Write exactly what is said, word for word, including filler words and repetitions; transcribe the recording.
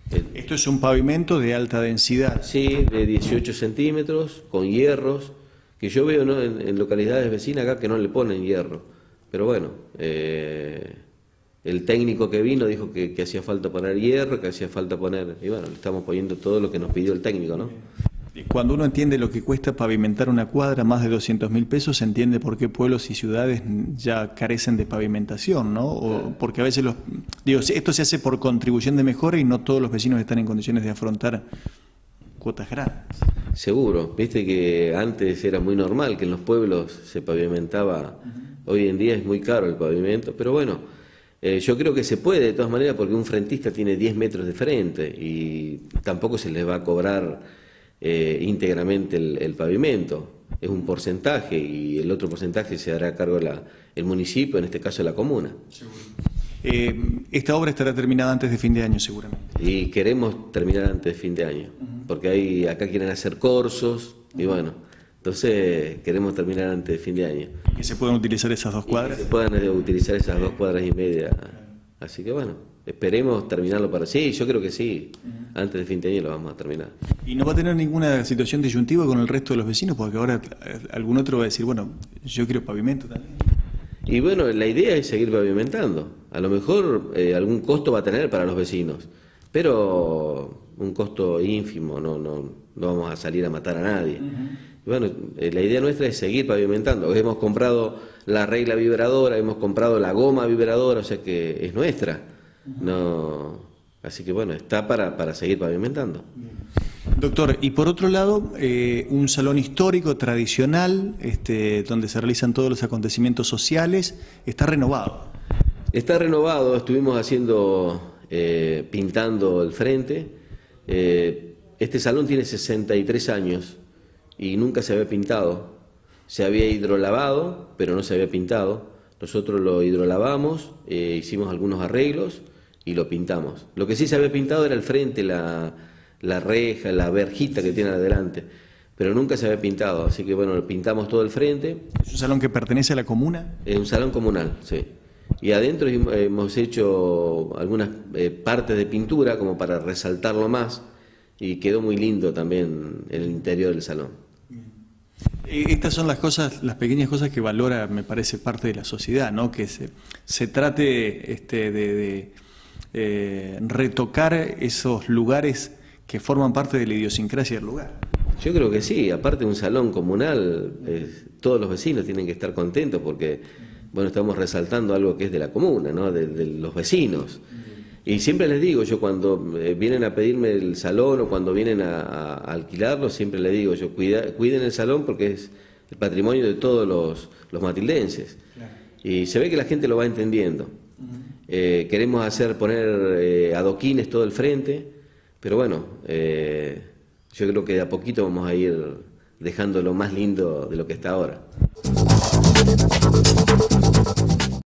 Esto es un pavimento de alta densidad. Sí, de dieciocho centímetros, con hierros, que yo veo, ¿no?, en, en localidades vecinas acá que no le ponen hierro. Pero bueno, eh, el técnico que vino dijo que, que hacía falta poner hierro, que hacía falta poner... Y bueno, le estamos poniendo todo lo que nos pidió el técnico, ¿no? Cuando uno entiende lo que cuesta pavimentar una cuadra, más de doscientos mil pesos, se entiende por qué pueblos y ciudades ya carecen de pavimentación, ¿no? O porque a veces los... Digo, esto se hace por contribución de mejora y no todos los vecinos están en condiciones de afrontar cuotas grandes. Seguro, viste que antes era muy normal que en los pueblos se pavimentaba, uh-huh. Hoy en día es muy caro el pavimento, pero bueno, eh, yo creo que se puede de todas maneras porque un frentista tiene diez metros de frente y tampoco se les va a cobrar... Eh, íntegramente el, el pavimento, es un porcentaje y el otro porcentaje se hará a cargo la, el municipio, en este caso la comuna. Eh, esta obra estará terminada antes de fin de año seguramente. Y queremos terminar antes de fin de año, uh-huh. Porque hay, acá quieren hacer cursos, uh-huh. Y bueno, entonces queremos terminar antes de fin de año. ¿Que se puedan utilizar esas dos cuadras? Y que se puedan eh, utilizar esas dos cuadras y media, así que bueno. Esperemos terminarlo para... Sí, yo creo que sí. Uh-huh. Antes de fin de año lo vamos a terminar. ¿Y no va a tener ninguna situación disyuntiva con el resto de los vecinos? Porque ahora algún otro va a decir, bueno, yo quiero pavimento también. Y bueno, la idea es seguir pavimentando. A lo mejor eh, algún costo va a tener para los vecinos, pero un costo ínfimo, no, no, no vamos a salir a matar a nadie. Uh-huh. Y bueno, eh, la idea nuestra es seguir pavimentando. Hemos comprado la regla vibradora, hemos comprado la goma vibradora, o sea que es nuestra. No, así que bueno, está para, para seguir pavimentando. Doctor, y por otro lado, eh, un salón histórico, tradicional, este, donde se realizan todos los acontecimientos sociales, está renovado. Está renovado, estuvimos haciendo, eh, pintando el frente. Eh, este salón tiene sesenta y tres años y nunca se había pintado. Se había hidrolavado, pero no se había pintado. Nosotros lo hidrolavamos, eh, hicimos algunos arreglos y lo pintamos. Lo que sí se había pintado era el frente, la, la reja, la verjita que tiene adelante, pero nunca se había pintado, así que bueno, pintamos todo el frente. ¿Es un salón que pertenece a la comuna? Es un salón comunal, sí. Y adentro hemos hecho algunas eh, partes de pintura como para resaltarlo más y quedó muy lindo también el interior del salón. Estas son las cosas, las pequeñas cosas que valora, me parece, parte de la sociedad, ¿no? Que se, se trate este, de, de eh, retocar esos lugares que forman parte de la idiosincrasia del lugar. Yo creo que sí, aparte de un salón comunal, eh, todos los vecinos tienen que estar contentos porque, bueno, estamos resaltando algo que es de la comuna, ¿no? De, de los vecinos. Y siempre les digo, yo cuando eh, vienen a pedirme el salón o cuando vienen a, a, a alquilarlo, siempre les digo, yo cuida, cuiden el salón porque es el patrimonio de todos los, los matildenses. Claro. Y se ve que la gente lo va entendiendo. Uh-huh. eh, queremos hacer, poner eh, adoquines todo el frente, pero bueno, eh, yo creo que de a poquito vamos a ir dejando lo más lindo de lo que está ahora.